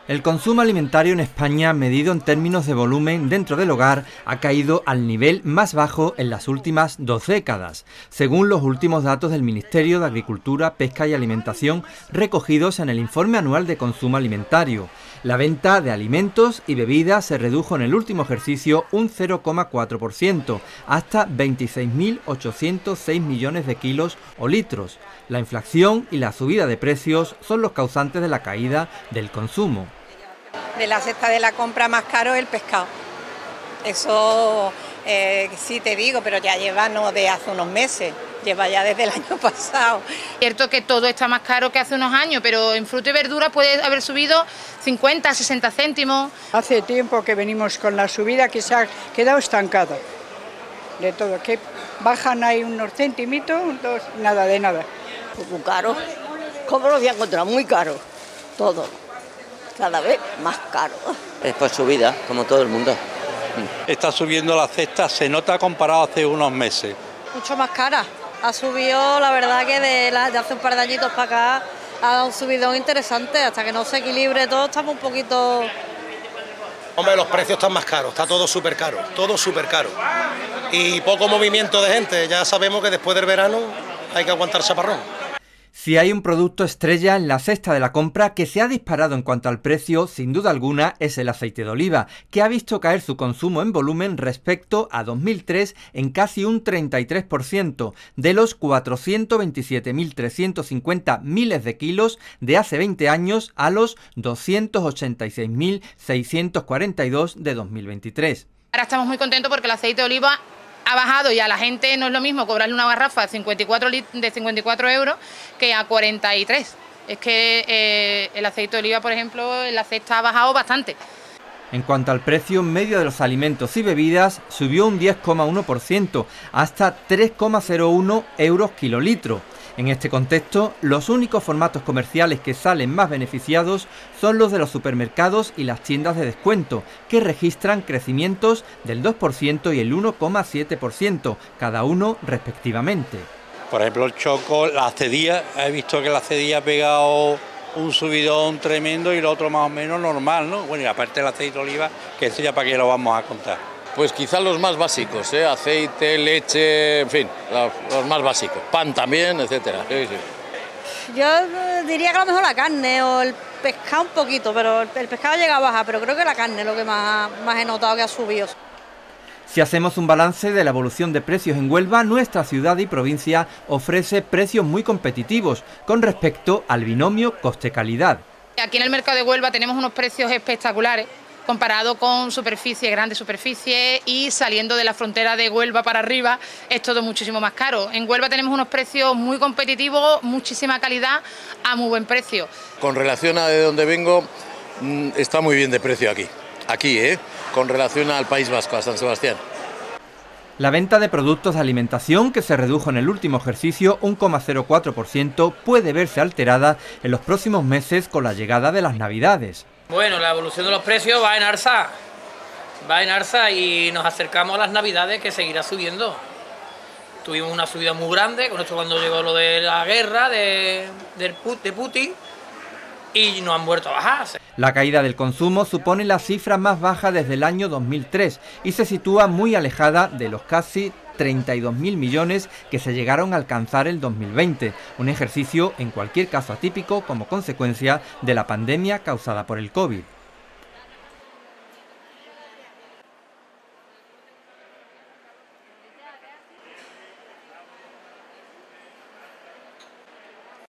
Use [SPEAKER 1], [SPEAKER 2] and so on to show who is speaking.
[SPEAKER 1] El consumo alimentario en España, medido en términos de volumen dentro del hogar, ha caído al nivel más bajo en las últimas 2 décadas, según los últimos datos del Ministerio de Agricultura, Pesca y Alimentación recogidos en el Informe Anual de Consumo Alimentario. La venta de alimentos y bebidas se redujo en el último ejercicio un 0,4%, hasta 26.806 millones de kilos o litros. La inflación y la subida de precios son los causantes de la caída del consumo.
[SPEAKER 2] De la cesta de la compra más caro el pescado. Eso sí te digo, pero ya lleva no de hace unos meses, lleva ya desde el año pasado.
[SPEAKER 3] Cierto que todo está más caro que hace unos años, pero en fruta y verdura puede haber subido 50, 60 céntimos.
[SPEAKER 4] Hace tiempo que venimos con la subida que se ha quedado estancada. De todo, que bajan ahí unos centimitos, nada de nada.
[SPEAKER 5] Muy caro. ¿Cómo lo voy a encontrar? Muy caro. Todo. Cada vez más caro.
[SPEAKER 6] Es por subida, como todo el mundo.
[SPEAKER 7] Está subiendo la cesta, se nota comparado a hace unos meses.
[SPEAKER 8] Mucho más cara. Ha subido, la verdad que de hace un par de añitos para acá, ha dado un subidón interesante. Hasta que no se equilibre todo, estamos un poquito...
[SPEAKER 9] Hombre, los precios están más caros, está todo súper caro, todo súper caro. Y poco movimiento de gente, ya sabemos que después del verano hay que aguantar chaparrón.
[SPEAKER 1] Si hay un producto estrella en la cesta de la compra que se ha disparado en cuanto al precio, sin duda alguna, es el aceite de oliva, que ha visto caer su consumo en volumen respecto a 2003 en casi un 33%, de los 427.350 miles de kilos de hace 20 años a los 286.642 de 2023.
[SPEAKER 3] Ahora estamos muy contentos porque el aceite de oliva ha bajado y a la gente no es lo mismo cobrarle una garrafa de 54 euros que a 43. Es que el aceite de oliva, por ejemplo, la cesta ha bajado bastante.
[SPEAKER 1] En cuanto al precio medio de los alimentos y bebidas, subió un 10,1% hasta 3,01 euros kilolitro. En este contexto, los únicos formatos comerciales que salen más beneficiados son los de los supermercados y las tiendas de descuento, que registran crecimientos del 2% y el 1,7%, cada uno respectivamente.
[SPEAKER 7] Por ejemplo, el choco, la cedilla, he visto que la cedilla ha pegado un subidón tremendo y lo otro más o menos normal, ¿no? Bueno, y aparte el aceite de oliva, que eso ya para qué lo vamos a contar.
[SPEAKER 10] Pues quizás los más básicos, aceite, leche, en fin, los más básicos, pan también, etcétera. Sí, sí.
[SPEAKER 8] Yo diría que a lo mejor la carne o el pescado un poquito, pero el pescado llega a bajar, pero creo que la carne es lo que más he notado que ha subido.
[SPEAKER 1] Si hacemos un balance de la evolución de precios en Huelva, nuestra ciudad y provincia ofrece precios muy competitivos con respecto al binomio coste-calidad.
[SPEAKER 3] Aquí en el mercado de Huelva tenemos unos precios espectaculares, comparado con superficies, grandes superficies, y saliendo de la frontera de Huelva para arriba es todo muchísimo más caro. En Huelva tenemos unos precios muy competitivos, muchísima calidad a muy buen precio.
[SPEAKER 10] Con relación a de donde vengo, está muy bien de precio aquí, con relación al País Vasco, a San Sebastián.
[SPEAKER 1] La venta de productos de alimentación, que se redujo en el último ejercicio un 0,04%, puede verse alterada en los próximos meses con la llegada de las Navidades.
[SPEAKER 11] Bueno, la evolución de los precios va en alza y nos acercamos a las Navidades, que seguirá subiendo. Tuvimos una subida muy grande con esto cuando llegó lo de la guerra de Putin y no han vuelto a bajar.
[SPEAKER 1] La caída del consumo supone la cifra más baja desde el año 2003 y se sitúa muy alejada de los casi 32.000 millones que se llegaron a alcanzar el 2020, un ejercicio en cualquier caso atípico como consecuencia de la pandemia causada por el COVID.